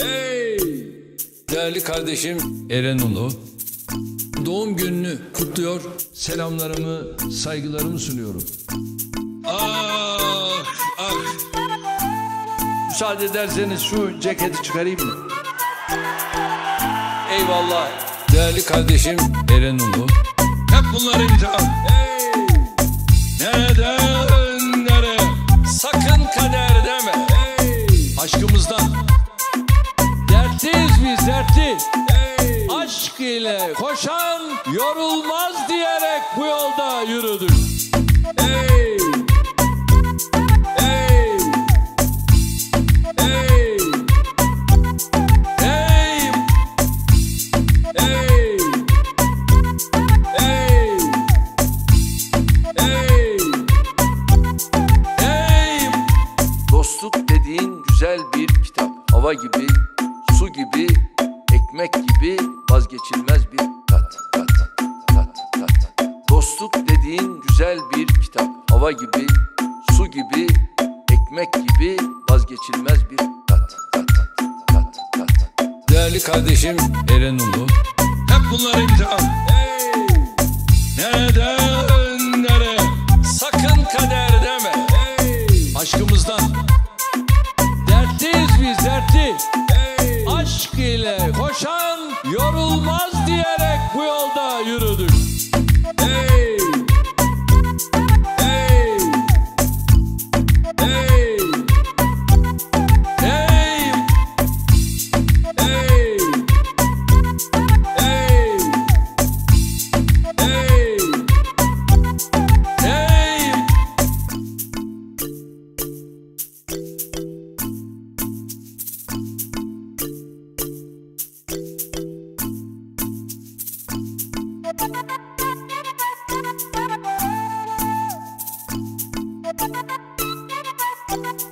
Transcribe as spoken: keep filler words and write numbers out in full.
Hey! Değerli kardeşim Eren Ulu, doğum gününü kutluyor, selamlarımı, saygılarımı sunuyorum. Ah, ah! Müsaade ederseniz şu ceketi çıkarayım mı? Eyvallah. Değerli kardeşim Eren Ulu, hep bunlar imtihan. Hey! Neden, nereye? Sakın kader deme. Hey! Aşkımızdan dertliyiz biz, dertli. Hey! Aşk ile koşan yorulmaz diyerek bu yolda yürüdük. Hey! Hey! Hey! Hey! Hey! Hey! Hey! Hey! Dostluk dediğin güzel bir kitap. Hava gibi, su gibi, ekmek gibi vazgeçilmez bir tat, tat, tat, tat. Dostluk dediğin güzel bir kitap. Hava gibi, su gibi, ekmek gibi vazgeçilmez bir tat, tat, tat, tat. Değerli kardeşim Eren Ulu, hep bunlar imtihan. Hey! Neden, nereye? Sakın kader deme. Hey! Aşkımızdan dertliyiz biz, dertli. Hey! Aşk ile koşan yorulmaz diyerek bu yolda yürüdük. Hey! Hey! Hey! Hey! Hey! Hey! Hey! Hey! Thank you.